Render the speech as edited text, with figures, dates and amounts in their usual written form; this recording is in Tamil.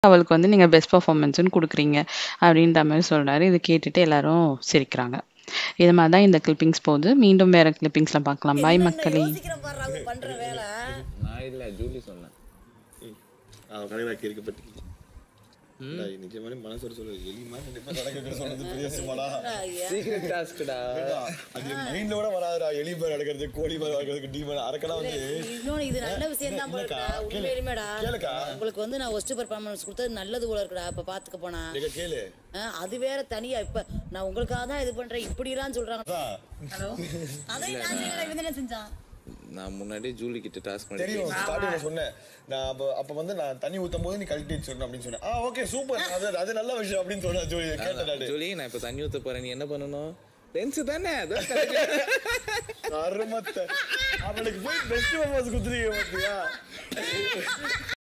அவளுக்கு வந்து நீங்க பெஸ்ட் பெர்ஃபார்மன்ஸ்ன்னு குடுக்குறீங்க. அப்படின்ற மாரி சொல்றாரு. இத கேட்டுட்டு எல்லாரும் சிரிக்கிறாங்க. இது மாரி தான் இந்த கிளிப்பிங்ஸ் போகுது. மீண்டும் வேற கிளிப்பிங்ஸ்ல பார்க்கலாம். பாய் மக்களே. யோசிக்கிறேன் பாரு அவங்க பண்ற வேலை. நான் இல்ல ஜூலி சொன்னேன். கடையில கேட்கப்பட்டு நிஜமாவே மனசோட சொல்ல எலி மாதிரி நினைப்பா நடக்கிறது சொன்னது பெரிய சும்மாடா. சீக்ரெட் டாஸ்க்டா. அது மைண்ட்ல கூட வராதுடா. எலி மாதிரி நடக்கிறது, கோழி மாதிரி நடக்கிறது, டீ மாதிரி அரக்கடா வந்து. இன்னொன்னு இது நல்ல விஷயம் தான் போல இருக்குடா. உண்மையிலுமேடா. உங்களுக்கு வந்து நான் ஒஸ்ட் பெர்ஃபார்மன்ஸ் கொடுத்தது நல்லது போல இருக்குடா. இப்ப பாத்துக்க போனா. கேளு. அது வேற தனியா இப்ப நான் உங்களுக்காக தான் இது பண்றேன் இப்படிலாம் சொல்றாங்க. ஹலோ. அதை நான் செய்யல இவன் என்ன செஞ்சான்? நான் முன்னாடி ஜூலி கிட்ட டாஸ்க் பண்ணி தெரியும். ஸ்டார்டிங்ல சொன்னேன். நான் அப்ப வந்து நான் தண்ணி ஊத்தும் போது நீ கழட்டி வச்சிரணும் அப்படி சொன்னேன். Okay super. அது நல்ல விஷயம் அப்படி சொன்னா ஜூலி கேட்டடா. ஜூலி நான் இப்ப தண்ணி ஊத்த போறேன். நீ என்ன பண்ணனும்? லென்ஸ் தானே. அருமத்தை. அவளுக்கு போய் பெஸ்ட் பெர்ஃபார்மன்ஸ் குடுத்துறீங்க பாத்தியா?